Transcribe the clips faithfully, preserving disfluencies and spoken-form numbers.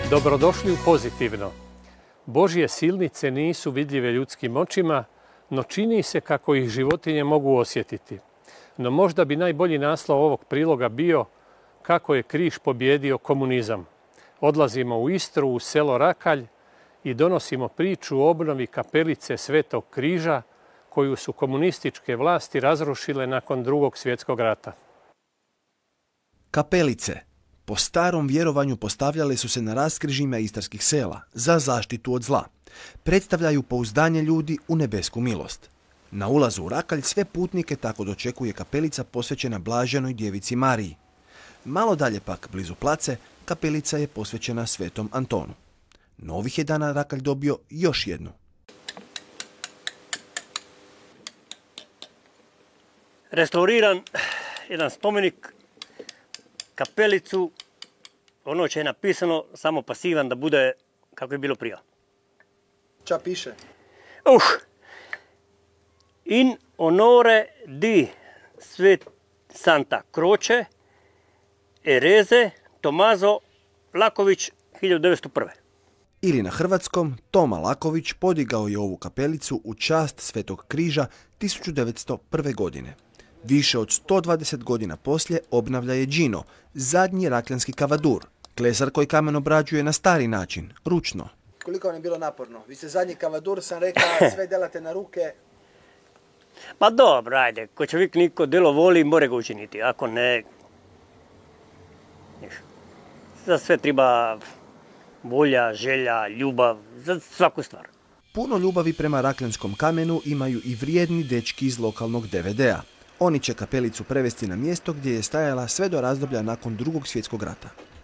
Dobrodošli u Pozitivno. Božje silnice nisu vidljive ljudskim očima, no čini se kako ih životinje mogu osjetiti. No možda bi najbolji naslov ovog priloga bio kako je križ pobjedio komunizam. Odlazimo u Istru, u selo Rakalj i donosimo priču o obnovi kapelice Svetog križa koju su komunističke vlasti razrušile nakon Drugog svjetskog rata. Kapelice po starom vjerovanju postavljale su se na raskrižjima istarskih sela za zaštitu od zla. Predstavljaju pouzdanje ljudi u nebesku milost. Na ulazu u Rakalj sve putnike tako dočekuje kapelica posvećena Blaženoj djevici Mariji. Malo dalje pak, blizu place, kapelica je posvećena Svetom Antonu. No ovih je dana Rakalj dobio još jednu. Restauriran jedan spomenik, kapelicu, ono će je napisano samo pasivan da bude kako je bilo prije. Ča piše? Uh, in honore di Svet Santa Croce Ereze Tomaso Laković hiljadu devetsto prve. Ili na hrvatskom, Toma Laković podigao je ovu kapelicu u čast Svetog križa tisuću devetsto prve. godine. Više od sto dvadeset godina poslije obnavlja je Đino, zadnji rakljanski kavadur, klesar koji kamen obrađuje na stari način, ručno. Koliko vam je bilo naporno? Vi ste zadnji kavadur, sam rekao, sve delate na ruke. Pa dobro, ajde, ko čovjek niko delo voli, more ga učiniti, ako ne... Za sve treba volja, želja, ljubav, za svaku stvar. Puno ljubavi prema rakljanskom kamenu imaju i vrijedni dečki iz lokalnog D V D-a. Oni će kapelicu prevesti na mjesto gdje je stajala sve do razdoblja nakon Drugog svjetskog rata.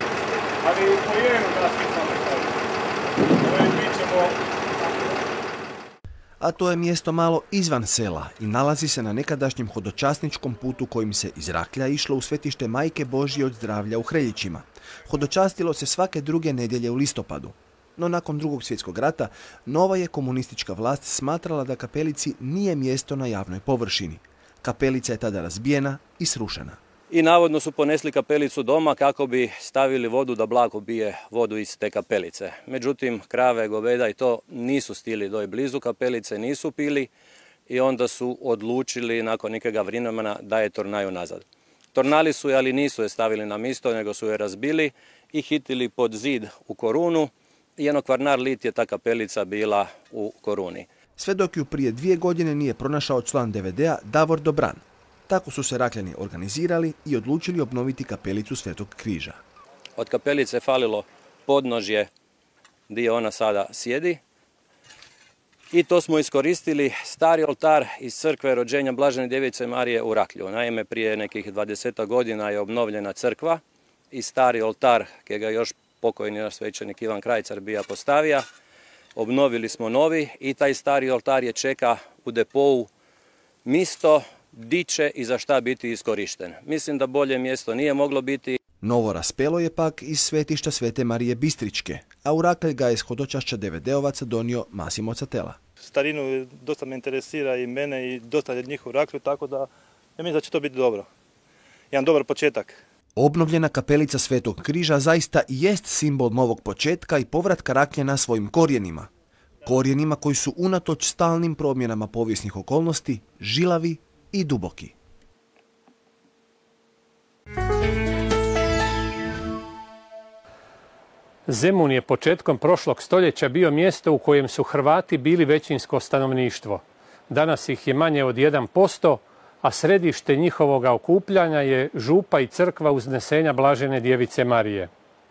A to je mjesto malo izvan sela i nalazi se na nekadašnjem hodočasničkom putu kojim se iz Raklja išlo u svetište Majke Božje od zdravlja u Hreljićima. Hodočastilo se svake druge nedjelje u listopadu. No nakon Drugog svjetskog rata, nova je komunistička vlast smatrala da kapelici nije mjesto na javnoj površini. Kapelica je tada razbijena i srušena. I navodno su ponesli kapelicu doma kako bi stavili vodu da blago bije vodu iz te kapelice. Međutim, krave, goveda i to nisu stili doj blizu kapelice, nisu pili i onda su odlučili nakon nekega vremena da je tornaju nazad. Tornali su je, ali nisu je stavili na mjesto, nego su je razbili i hitili pod zid u Korunu. I jedno kvarnar lit je ta kapelica bila u Koruni. Sve dok ju prije dvije godine nije pronašao član D V D-a Davor Dobran. Tako su se Rakljani organizirali i odlučili obnoviti kapelicu Svetog križa. Od kapelice falilo podnožje gdje ona sada sjedi. I to smo iskoristili stari oltar iz crkve rođenja Blažene djevice Marije u Raklju. Naime, prije nekih dvadeset godina je obnovljena crkva i stari oltar, kje ga još pokojni naš svećenik Ivan Krajcar bija postavija. Obnovili smo novi i taj stari oltar je čeka u depou mjesto di će i za šta biti iskorišten. Mislim da bolje mjesto nije moglo biti. Novo raspelo je pak iz svetišta Svete Marije Bistričke, a u Rakalj ga je iz hodočašća D V D-ovaca donio Masimo Catela. Starinu dosta me interesira i mene i dosta je njih u Raklju, tako da ja mislim da će to biti dobro. Jedan dobar početak. Obnovljena kapelica Svetog križa zaista jest simbol novog početka i povratka Rakljana svojim korijenima. Korijenima koji su unatoč stalnim promjenama povijesnih okolnosti žilavi i duboki. Zemun je početkom prošlog stoljeća bio mjesto u kojem su Hrvati bili većinsko stanovništvo. Danas ih je manje od jedan posto, a središte njihovoga okupljanja je župa i crkva Uznesenja Blažene djevice Marije.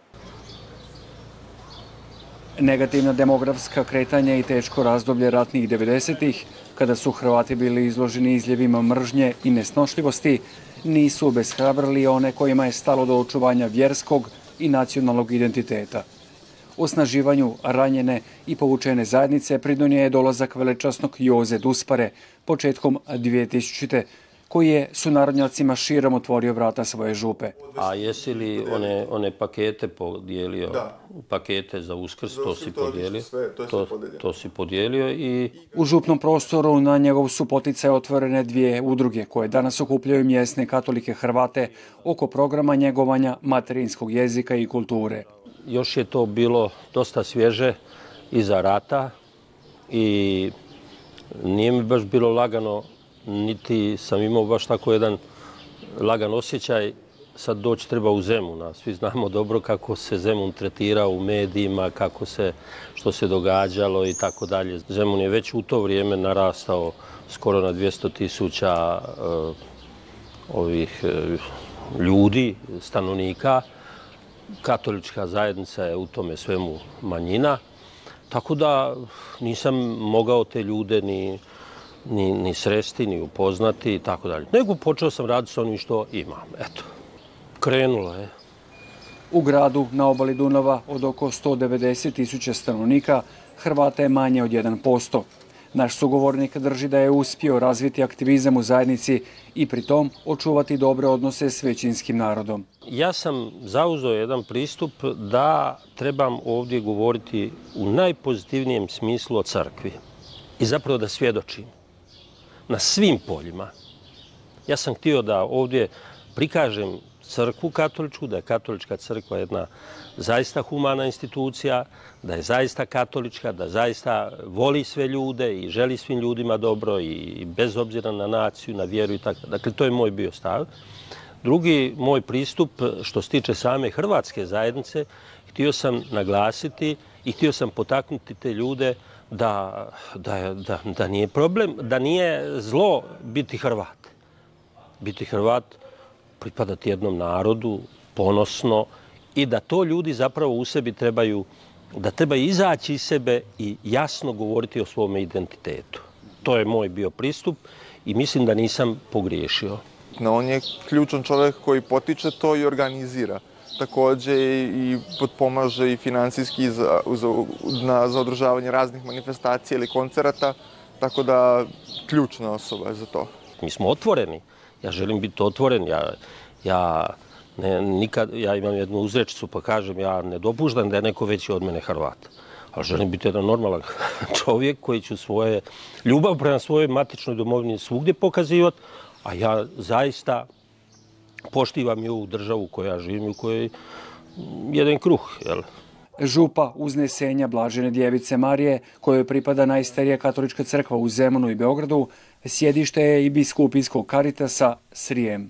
Negativna demografska kretanja i teško razdoblje ratnih devedesetih, kada su Hrvati bili izloženi izljevima mržnje i nesnošljivosti, nisu obeshrabrili one kojima je stalo do očuvanja vjerskog i nacionalnog identiteta. Osnaživanju ranjene i povučene zajednice pridonio je dolazak velečasnog Joze Duspare početkom dvije tisućite. koji je sunarodnjacima širom otvorio vrata svoje župe. A jesi li one, one pakete podijelio? Da. Pakete za Uskrs, to si podijelio? Sve, to, to, to si podijelio i... U župnom prostoru na njegov su poticaj otvorene dvije udruge koje danas okupljaju mjesne katolike Hrvate oko programa njegovanja materinskog jezika i kulture. još je to bilo dosta svježe iza rata i nije mi baš bilo lagano, niti sam imao baš tako jedan lagan osjećaj. Sad doći treba u Zemun, a svi znamo dobro kako se Zemun tretira u medijima, kako se, što se događalo i tako dalje. Zemun je već u to vrijeme narastao skoro na dvjesto tisuća uh, ovih uh, ljudi, stanovnika. Katolička zajednica je u tome svemu manjina, tako da nisam mogao te ljude ni, ni, ni sresti, ni upoznati i tako dalje. Nego počeo sam raditi s onim što imam, eto. Krenulo je. U gradu na obali Dunava od oko sto devedeset tisuća stanovnika Hrvata je manje od jedan posto. Naš sugovornik drži da je uspio razviti aktivizam u zajednici i pritom očuvati dobre odnose s većinskim narodom. Ja sam zauzeo jedan pristup da trebam ovdje govoriti u najpozitivnijem smislu o crkvi i zapravo da svjedočim na svim poljima. Ja sam htio da ovdje prikažem crkvu katoličku, da je katolička crkva jedna zaista humana institucija, da je zaista katolička, da zaista voli sve ljude i želi svim ljudima dobro i bez obzira na naciju, na vjeru i tako. Dakle, to je moj bio stav. Drugi moj pristup što se tiče same hrvatske zajednice, htio sam naglasiti i htio sam potaknuti te ljude da, da, da, da nije problem, da nije zlo biti Hrvat. Biti Hrvat, pripadati jednom narodu, ponosno, i da to ljudi zapravo u sebi trebaju, da trebaju izaći iz sebe i jasno govoriti o svome identitetu. To je moj bio pristup i mislim da nisam pogriješio. On je ključan čovjek koji potiče to i organizira. Također i potpomaže i financijski za, za, za održavanje raznih manifestacija ili koncerata, tako da ključna osoba je za to. Mi smo otvoreni. Ja želim biti otvoren. Ja, ja, ne, nikad, ja imam jednu uzrečicu pa kažem ja ne dopuštam da je neko veći od mene Hrvat. Ali želim biti jedan normalan čovjek koji će svoje ljubav prema svojoj matičnoj domovini svugdje pokazivati, a ja zaista poštivam i ovu državu u kojoj ja živim i u kojoj jedan kruh. Jel? Župa Uznesenja Blažene Djevice Marije, kojoj pripada najstarija katolička crkva u Zemunu i Beogradu, sjedište je i biskupijskog Karitasa Srijem.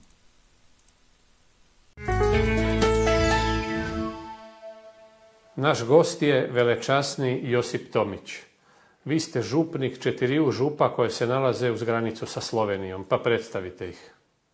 Naš gost je velečasni Josip Tomić. Vi ste župnik četiriju župa koje se nalaze uz granicu sa Slovenijom, pa predstavite ih.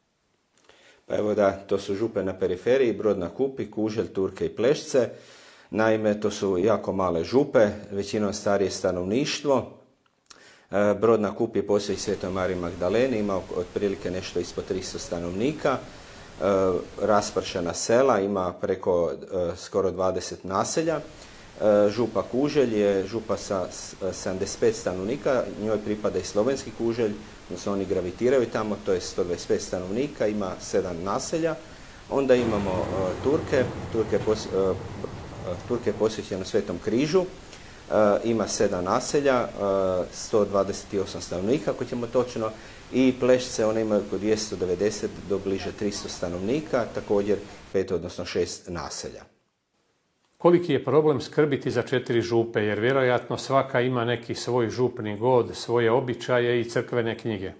Pa evo da, to su župe na periferiji, Brod na Kupi, Kuželj, Turke i Plešce. Naime, to su jako male župe, većinom starije stanovništvo. Brod na Kupi je poslije Svetoj Mariji Magdaleni, ima otprilike nešto ispod tristo stanovnika. Raspršena sela, ima preko skoro dvadeset naselja. Župa Kuželj je župa sa sedamdeset pet stanovnika, njoj pripada i slovenski Kuželj, odnosno oni gravitiraju tamo, to je sto dvadeset pet stanovnika, ima sedam naselja. Onda imamo Turke, Turke, pos, Turke je posvećeno Svetom Križu, ima sedam naselja, sto dvadeset osam stanovnika, ako ćemo točno, i Plešce, one imaju oko dvjesto devedeset do bliže tristo stanovnika, također pet, odnosno šest naselja. Koliki je problem skrbiti za četiri župe, jer vjerojatno svaka ima neki svoj župni god, svoje običaje i crkvene knjige?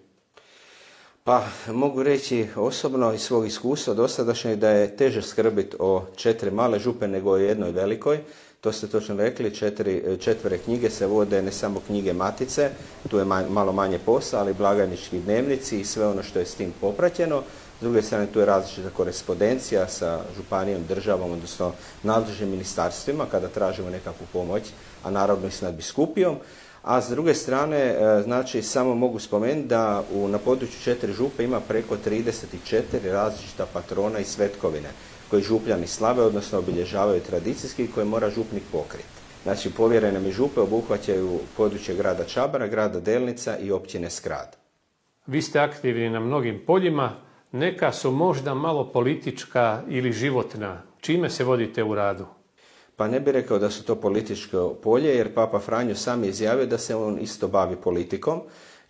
Pa mogu reći osobno iz svog iskustva dosadašnjeg da je teže skrbiti o četiri male župe nego o jednoj velikoj. To ste točno rekli, četiri, četvere knjige se vode, ne samo knjige matice, tu je manj, malo manje posla, ali blagajnički dnevnici i sve ono što je s tim popraćeno. S druge strane, tu je različita korespondencija sa županijom, državom, odnosno nadležnim ministarstvima kada tražimo nekakvu pomoć, a naravno i s nadbiskupijom. A s druge strane, znači, samo mogu spomenuti da u, na području četiri župe ima preko trideset četiri različita patrona i svetkovine koji župljani slave, odnosno obilježavaju tradicijski i koje mora župnik pokriti. Znači, povjerene mi župe obuhvaćaju područje grada Čabra, grada Delnica i općine Skrad. Vi ste aktivni na mnogim poljima, neka su možda malo politička ili životna. Čime se vodite u radu? Pa ne bih rekao da su to političko polje, jer Papa Franjo sam je izjavio da se on isto bavi politikom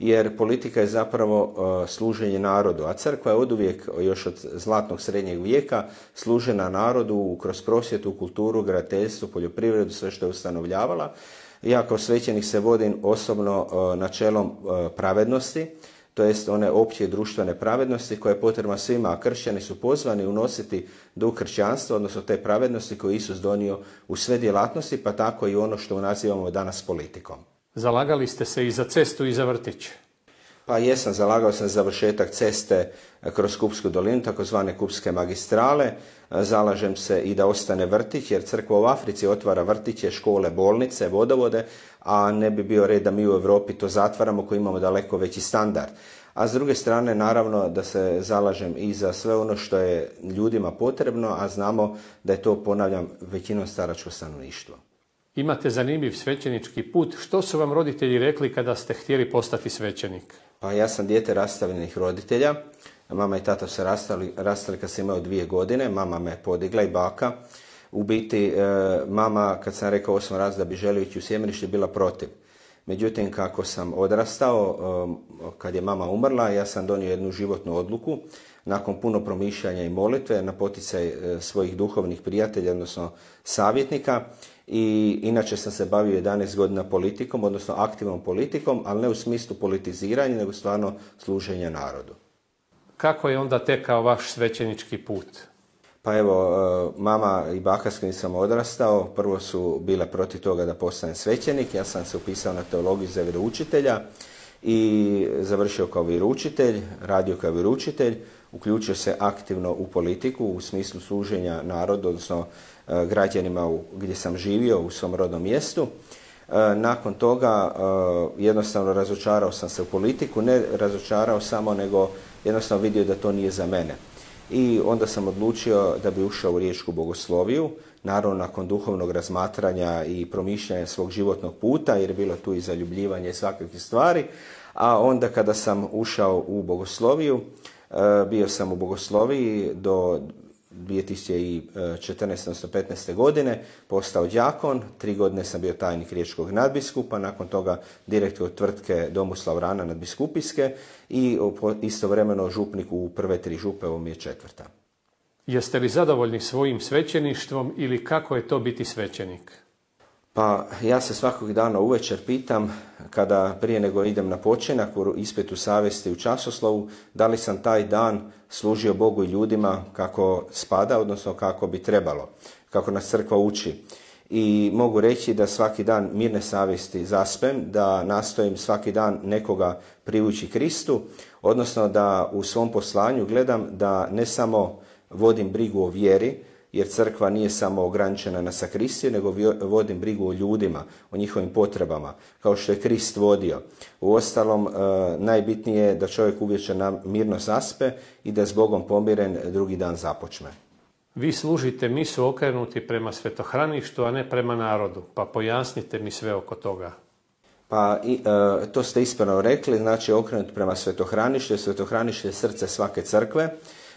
jer politika je zapravo uh, služenje narodu, a crkva je oduvijek, još od zlatnog srednjeg vijeka, služena narodu kroz prosvjetu, kulturu, graditeljstvo, poljoprivredu, sve što je ustanovljavala. Ja kao svećenik se vodim osobno uh, načelom uh, pravednosti, to jest one opće društvene pravednosti koje je potrebna svima, a kršćani su pozvani unositi duh kršćanstva, odnosno te pravednosti koje Isus donio u sve djelatnosti, pa tako i ono što nazivamo danas politikom. Zalagali ste se i za cestu i za vrtić. Pa jesam, zalagao sam za završetak ceste kroz Kupsku dolinu, takozvane Kupske magistrale. Zalažem se i da ostane vrtić, jer crkva u Africi otvara vrtiće, škole, bolnice, vodovode, a ne bi bio red da mi u Europi to zatvaramo koji imamo daleko veći standard. A s druge strane, naravno, da se zalažem i za sve ono što je ljudima potrebno, a znamo da je to, ponavljam, većinom staračko stanovništvo. Imate zanimljiv svećenički put. Što su vam roditelji rekli kada ste htjeli postati svećenik? Pa ja sam dijete rastavljenih roditelja. Mama i tata se rastali, rastali kad sam imao dvije godine. Mama me podigla i baka. U biti, e, mama, kad sam rekao osam raz da bi želio ići u sjemenište, bila protiv. Međutim, kako sam odrastao, e, kad je mama umrla, ja sam donio jednu životnu odluku. Nakon puno promišljanja i molitve, na poticaj e, svojih duhovnih prijatelja, odnosno savjetnika, i inače sam se bavio jedanaest godina politikom, odnosno aktivnom politikom, ali ne u smislu politiziranja, nego stvarno služenja narodu. Kako je onda tekao vaš svećenički put? Pa evo, mama i baka s kojim sam odrastao, prvo su bile protiv toga da postanem svećenik. Ja sam se upisao na teologiju za vjeroučitelja i završio kao vjeroučitelj, radio kao vjeroučitelj, uključio se aktivno u politiku u smislu služenja narodu, odnosno građanima gdje sam živio u svom rodnom mjestu. Nakon toga jednostavno razočarao sam se u politiku, ne razočarao samo, nego jednostavno vidio da to nije za mene. I onda sam odlučio da bi ušao u riječku bogosloviju, naravno nakon duhovnog razmatranja i promišljanja svog životnog puta, jer je bilo tu i zaljubljivanje i svakakvih stvari. A onda kada sam ušao u bogosloviju, bio sam u bogosloviji do dvije tisuće četrnaeste. odnosno petnaeste. godine, postao đakon, tri godine sam bio tajnik riječkog nadbiskupa, nakon toga direktor tvrtke Domuslav Rana nadbiskupijske i istovremeno župnik u prve tri župe, ovo mi je četvrta. Jeste li zadovoljni svojim svećeništvom ili kako je to biti svećenik? Pa ja se svakog dana uvečer pitam, kada prije nego idem na počinak u ispitu savjesti u časoslovu, da li sam taj dan služio Bogu i ljudima kako spada, odnosno kako bi trebalo, kako nas crkva uči. I mogu reći da svaki dan mirne savjesti zaspem, da nastojim svaki dan nekoga privući Kristu, odnosno da u svom poslanju gledam da ne samo vodim brigu o vjeri, jer crkva nije samo ograničena na sakristiju, nego vodim brigu o ljudima, o njihovim potrebama, kao što je Krist vodio. Uostalom, najbitnije je da čovjek uvečer mirno zaspe i da s Bogom pomiren drugi dan započne. Vi služite misu okrenuti prema svetohraništu, a ne prema narodu, pa pojasnite mi sve oko toga. Pa i, e, to ste ispravno rekli, znači okrenut prema svetohraništu, svetohranište je srce svake crkve.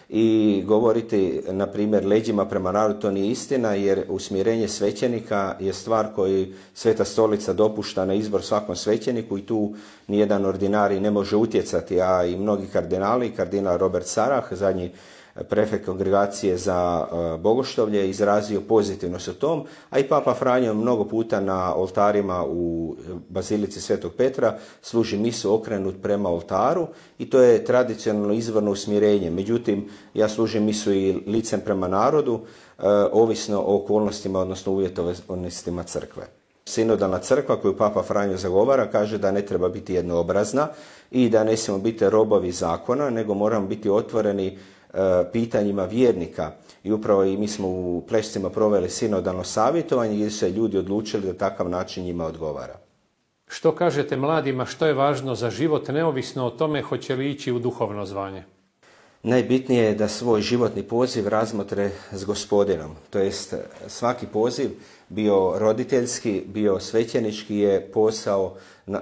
I govoriti, na primjer, leđima prema narodu, to nije istina, jer usmjerenje svećenika je stvar koju Sveta Stolica dopušta na izbor svakom svećeniku i tu nijedan ordinarij ne može utjecati, a i mnogi kardinali, kardinal Robert Sarah, zadnji prefekt kongregacije za bogoštovlje, izrazio pozitivnost o tom, a i Papa Franjo mnogo puta na oltarima u Bazilici Svetog Petra služi misu okrenut prema oltaru i to je tradicionalno izvorno usmjerenje. Međutim, ja služim misu i licem prema narodu, ovisno o okolnostima, odnosno uvjetovanostima crkve. Sinodalna crkva koju Papa Franjo zagovara kaže da ne treba biti jednoobrazna i da ne smijemo biti robovi zakona, nego moramo biti otvoreni pitanjima vjernika. I upravo i mi smo u Plešcima proveli sinodalno savjetovanje gdje su se ljudi odlučili da takav način njima odgovara. Što kažete mladima, što je važno za život neovisno o tome hoće li ići u duhovno zvanje? Najbitnije je da svoj životni poziv razmotre s Gospodinom. To jest svaki poziv, bio roditeljski, bio svećenički, je posao,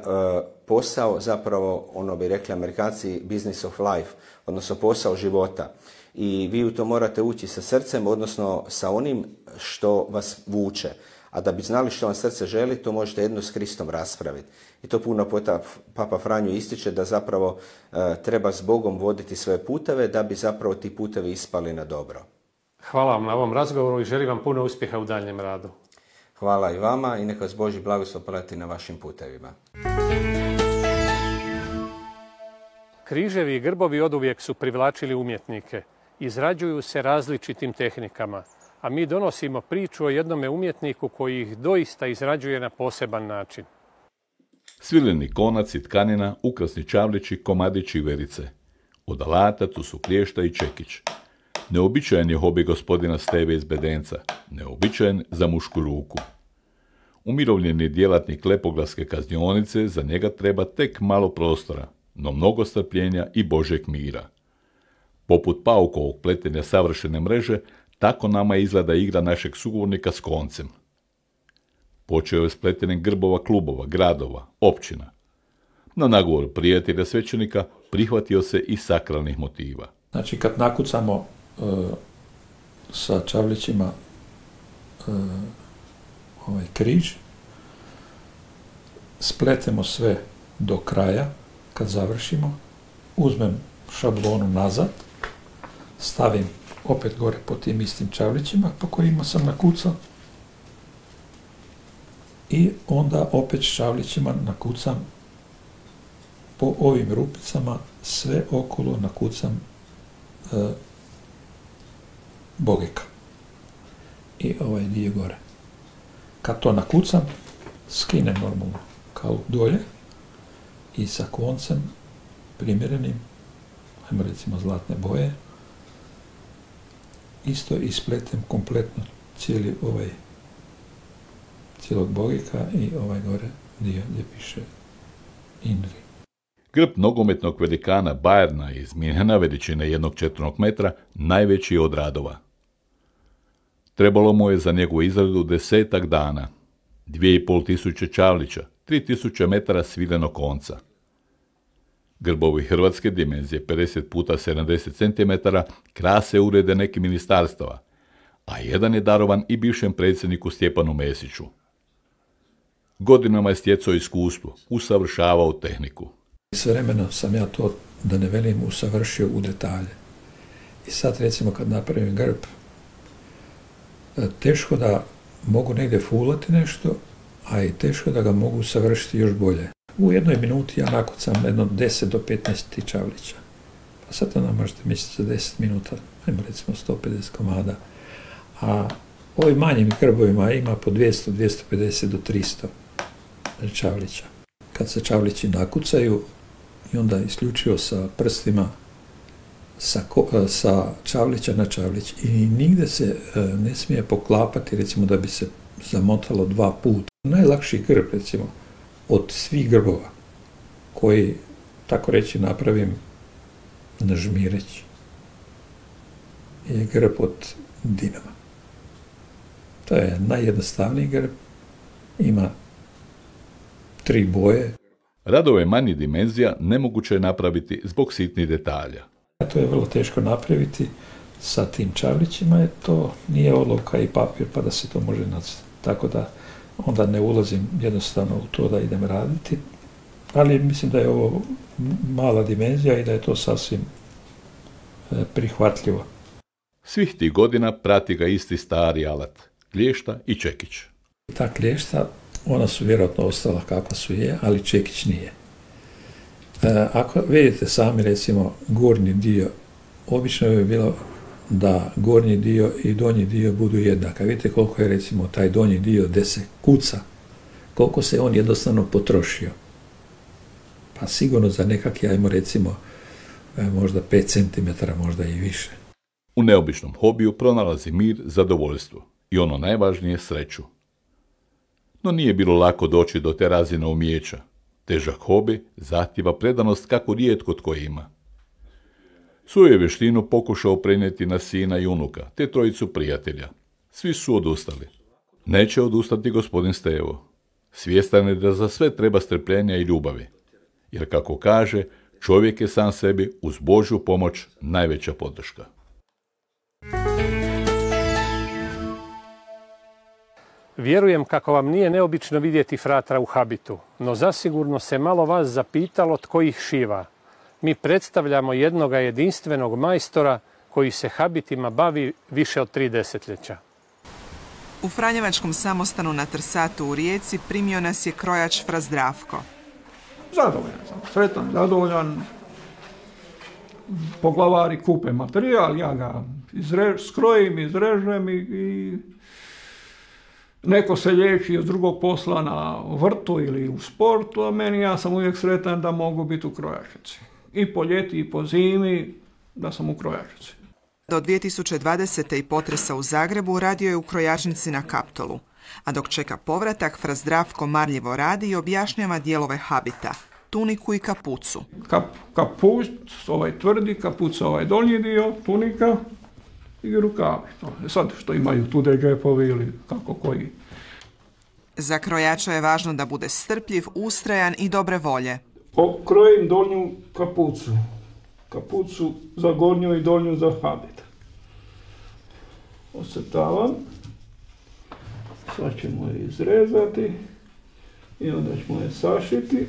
posao zapravo, ono bi rekli Amerikanci, business of life, odnosno posao života. I vi u to morate ući sa srcem, odnosno sa onim što vas vuče. A da bi znali što vam srce želi, to možete jedno s Kristom raspraviti. I to puno puta Papa Franjo ističe da zapravo e, treba s Bogom voditi svoje puteve, da bi zapravo ti putevi ispali na dobro. Hvala vam na ovom razgovoru i želim vam puno uspjeha u daljnjem radu. Hvala i vama i neka vas Božji blagoslov prati na vašim putevima. Križevi i grbovi oduvijek su privlačili umjetnike. Izrađuju se različitim tehnikama, a mi donosimo priču o jednome umjetniku koji ih doista izrađuje na poseban način. Svileni konac i tkanina, ukrasni čavlići, komadići i verice. Od alata tu su klješta i čekić. Neobičajan je hobi gospodina Steve iz Bedenca, neobičajan za mušku ruku. Umirovljeni djelatnik Lepoglavske kaznionice, za njega treba tek malo prostora, no mnogo strpljenja i Božeg mira. Poput paukovog pletenja savršene mreže, tako nama izgleda igra našeg sugovornika s koncem. Počeo je s pletenjem grbova klubova, gradova, općina. Na nagovor prijatelja svećenika prihvatio se i sakralnih motiva. Znači kad nakucamo e, sa čavlićima e, ovaj križ, spletemo sve do kraja, kad završimo, uzmem šablonu nazad, stavim opet gore po tim istim čavlićima po kojima sam nakucao i onda opet čavlićima nakucam po ovim rupicama, sve okolo nakucam e, bogeka i ovaj dio gore. Kad to nakucam, skinem normalno kalup dolje i sa koncem primjerenim, ajmo recimo zlatne boje, isto ispletem kompletno cijeli ovaj cijelog bogika i ovaj gore dio gdje piše Inri. Grb nogometnog velikana Bayerna iz Minhena veličine jednog četvrnog metra najveći je od radova. Trebalo mu je za njegovu izradu desetak dana, dvije i pol tisuće čavlića, tri tisuće metara svilenog konca. Grbovi hrvatske dimenzije pedeset puta sedamdeset centimetara krase urede nekih ministarstava, a jedan je darovan i bivšem predsjedniku Stjepanu Mesiću. Godinama je stjecao iskustvo, usavršavao tehniku. Svevremeno sam ja to, da ne velim, usavršio u detalje. I sad recimo kad napravim grb, teško da mogu negdje fulati nešto, a i teško da ga mogu usavršiti još bolje. U jednoj minuti ja nakucam jedno deset do petnaest čavlića. Pa sad onda možete misliti za deset minuta, ajmo recimo sto pedeset komada. A ovim manjim grbovima ima po dvjesto, dvjesto pedeset do tristo čavlića. Kad se čavlići nakucaju i onda isključivo sa prstima sa, sa čavlića na čavlić i nigde se ne smije poklapati, recimo da bi se zamotalo dva puta. Najlakši grb, recimo, od svih grbova koji, tako reći, napravim na žmireći, je grb od Dinama. To je najjednostavniji grb, ima tri boje. Radove manjih dimenzija nemoguće je napraviti zbog sitnih detalja. To je vrlo teško napraviti sa tim čavlićima, jer to nije olovka i papir pa da se to može nacrtati. Tako da onda ne ulazim jednostavno u to da idem raditi, ali mislim da je ovo mala dimenzija i da je to sasvim prihvatljivo. Svih tih godina prati ga isti stari alat, klješta i čekić. Ta klješta, ona su vjerojatno ostala kakva su je, ali čekić nije. E, ako vidite sami, recimo, gornji dio, obično bi bilo da gornji dio i donji dio budu jednaka. Vidite koliko je, recimo, taj donji dio gdje se kuca, koliko se on jednostavno potrošio. Pa sigurno za nekak, ajmo recimo, možda pet centimetara, možda i više. U neobičnom hobiju pronalazi mir, zadovoljstvo i ono najvažnije, sreću. No nije bilo lako doći do te razine umijeća. Težak hobi zahtjeva predanost kako rijetko tko ima. Svoju vještinu pokušao prenijeti na sina i unuka, te trojicu prijatelja. Svi su odustali. Neće odustati gospodin Stevo. Svjestan je da za sve treba strpljenja i ljubavi. Jer kako kaže, čovjek je sam sebi uz Božju pomoć najveća podrška. Vjerujem kako vam nije neobično vidjeti fratra u habitu, no zasigurno se malo vas zapitalo tko ih šiva. Mi predstavljamo jednoga jedinstvenog majstora koji se habitima bavi više od tri desetljeća. U Franjevačkom samostanu na Trsatu u Rijeci primio nas je krojač Fra Zdravko. Zadovoljan sam, sretan, zadovoljan. Poglavari kupe materijal, ja ga izrež, skrojim, izrežem i, i neko se liječi od drugog posla na vrtu ili u sportu, a meni ja sam uvijek sretan da mogu biti u krojačnici. I po ljeti i po zimi da sam u krojačnici. Do dvije tisuće dvadesete i potresa u Zagrebu radio je u krojačnici na Kaptolu. A dok čeka povratak, Fra Zdravko marljivo radi i objašnjava dijelove habita, tuniku i kapucu. Kap, kapuc, ovaj tvrdi, kapuca ovaj donji dio, tunika i rukavi. Sad što imaju tude džepovi ili kako koji. Za krojača je važno da bude strpljiv, ustrajan i dobre volje. Okrojim donju kapucu. Kapucu za gornju i donju za habit. Osrtavam. Sad ćemo je izrezati i onda ćemo je sašiti.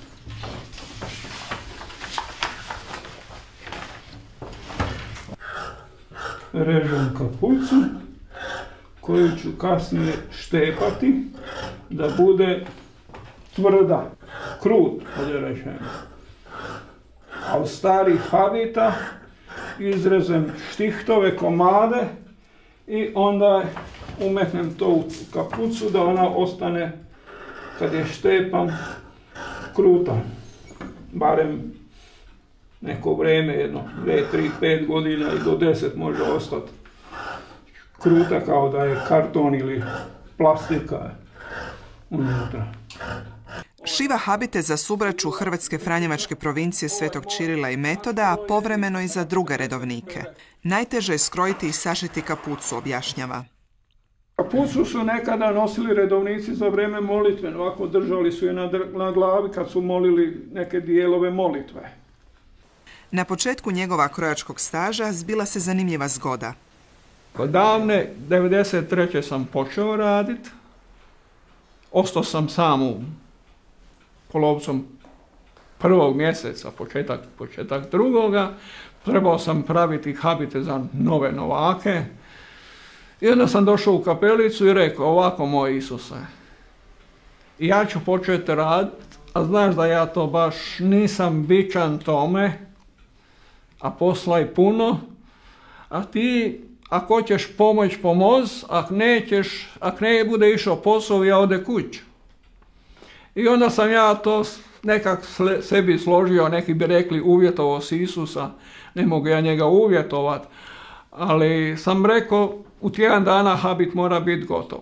Režem kapucu koju ću kasnije štepati da bude tvrda, krut, ovdje rečemo. A od starih habita izrezem štihtove komade i onda umehnem to u kapucu da ona ostane, kad je štepam, kruta. Barem neko vrijeme, jedno, dvije, tri, pet godina i do deset može ostati kruta kao da je karton ili plastika unutra. Šiva habite za subraću Hrvatske Franjevačke provincije Svetog Čirila i Metoda, a povremeno i za druge redovnike. Najteže je skrojiti i sašiti kapucu, objašnjava. Kapucu su nekada nosili redovnici za vrijeme molitve, ovako držali su je na, na glavi kad su molili neke dijelove molitve. Na početku njegova krojačkog staža zbila se zanimljiva zgoda. Kod davne devedeset treće sam počeo raditi. Ostao sam sam u polovicom prvog mjeseca, početak, početak drugoga. Trebao sam praviti habite za nove novake. I onda sam došao u kapelicu i rekao, ovako moj Isuse, ja ću početi raditi, a znaš da ja to baš nisam bičan tome, a posla je puno, a ti ako hoćeš pomoć, pomoz, ako nećeš, ako ne bude išao posao, ja ode kući. I onda sam ja to nekak sebi složio, neki bi rekli uvjetovao si Isusa, ne mogu ja njega uvjetovat, ali sam rekao, u tjedan dana habit mora biti gotov.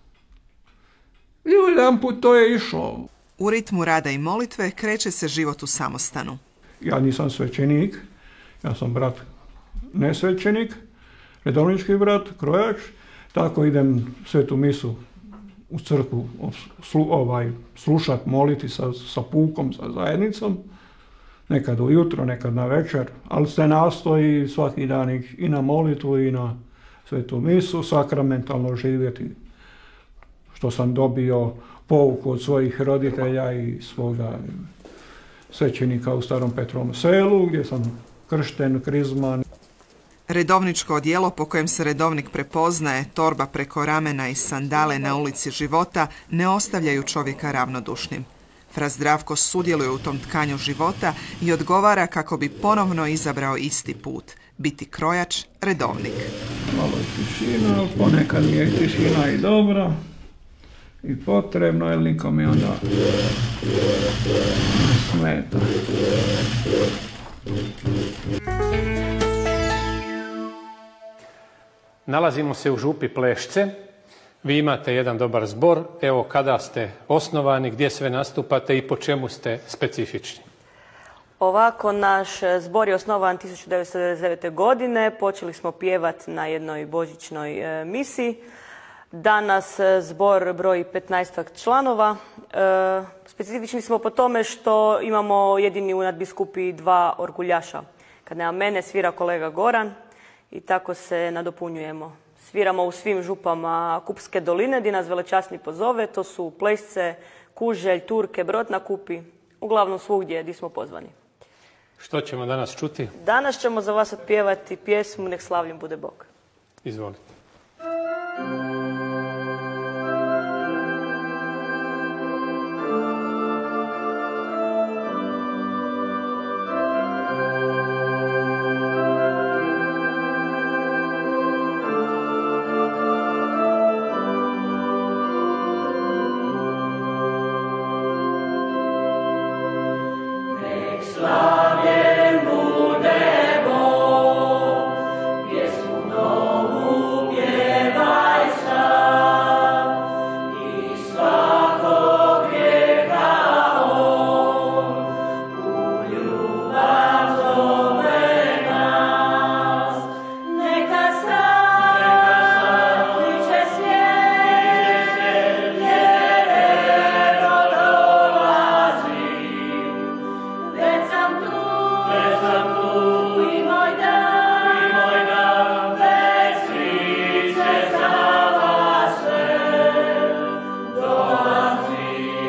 I jedan put to je išlo. U ritmu rada i molitve kreće se život u samostanu. Ja nisam svećenik, ja sam brat nesvećenik, redovnički brat, krojač, tako idem svetu misu u crkvu slu, ovaj, slušat, moliti sa, sa pukom, sa zajednicom, nekad ujutro, nekad na večer, ali se nastoji svaki dan i na molitvu i na svetu misu, sakramentalno živjeti, što sam dobio pouku od svojih roditelja i svoga svećenika u Starom Petrovom selu, gdje sam kršten, krizman. Redovničko odijelo po kojem se redovnik prepoznaje, torba preko ramena i sandale na ulici života ne ostavljaju čovjeka ravnodušnim. Fra Zdravko sudjeluje u tom tkanju života i odgovara kako bi ponovno izabrao isti put, biti krojač, redovnik. Malo je tišina, ponekad mi je tišina i dobra i potrebno, jer nikom mi onda smeta. Nalazimo se u župi Plešce. Vi imate jedan dobar zbor. Evo, kada ste osnovani, gdje sve nastupate i po čemu ste specifični? Ovako, naš zbor je osnovan tisuću devetsto devedeset devete. godine. Počeli smo pjevati na jednoj božićnoj e, misiji. Danas zbor broji petnaestak članova. E, specifični smo po tome što imamo jedini u nadbiskupi dva orguljaša. Kad nema mene, svira kolega Goran i tako se nadopunjujemo Sviramo u svim župama Kupske doline gdje nas velečasni pozove. To su Plešce, Kuželj, Turke, Brod na Kupi. Uglavnom svugdje gdje smo pozvani. Što ćemo danas čuti? Danas ćemo za vas otpjevati pjesmu Nek slavljen bude Bog. Izvolite. Slavljen bude Bog, pjesmu novu pjevaj sam, i svakog grijeha on u ljubav zove nas. Neka sad kliče svijet, jer evo dolazi. Već sam tu, već sam tu, i moj dan, i moj dan, već sviće za vas sve dolazi.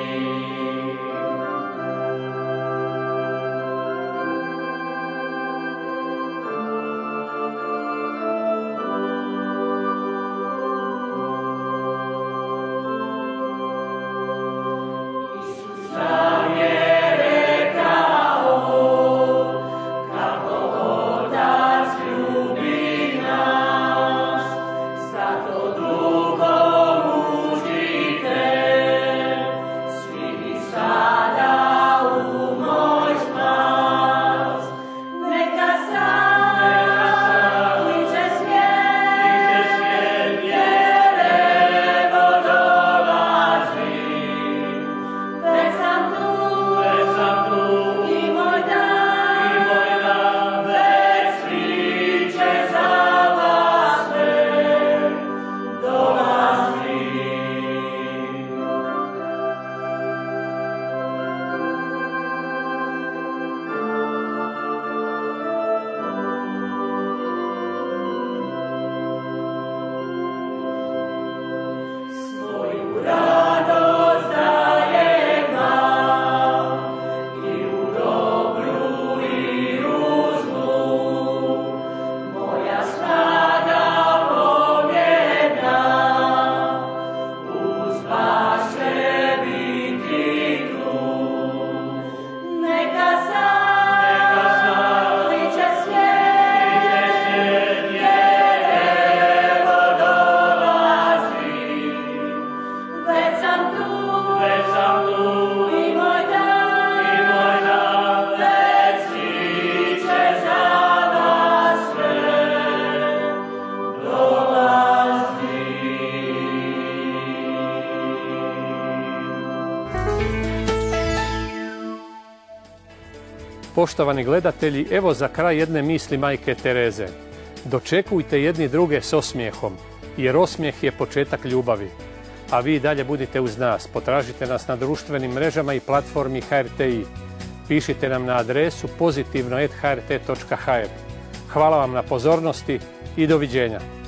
Isus nam je rekao kako Otac ljubi nas, zato drugom užite, svi mi sada u moj spas. Neka sad kliče svijet, jer evo dolazi. Već sam tu, već sam tu, i moj dan, i moj dan, već sviće za vas sve dolazi. Svoju radost dajem vam, i u dobru i u zlu. Moja snaga pobjedna, uz vas će biti tu. Neka sad kliče svijet, jer evo dolazi. Već sam tu, već sam tu, i moj dan, i moj dan, već sviće za vas sve dolazi. Poštovani gledatelji, evo za kraj jedne misli majke Tereze. Dočekujte jedni druge s osmijehom, jer osmijeh je početak ljubavi. A vi dalje budite uz nas, potražite nas na društvenim mrežama i platformi H R T I. Pišite nam na adresu pozitivno et h r t točka h r. Hvala vam na pozornosti i doviđenja.